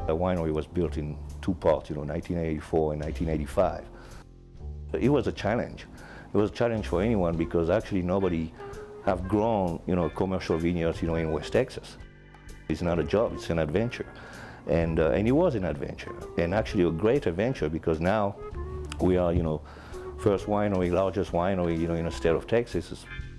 The winery was built in two parts, 1984 and 1985. It was a challenge. It was a challenge for anyone because actually nobody have grown, commercial vineyards, in West Texas. It's not a job, it's an adventure. And it was an adventure, and actually a great adventure because now we are, first winery, largest winery, in the state of Texas.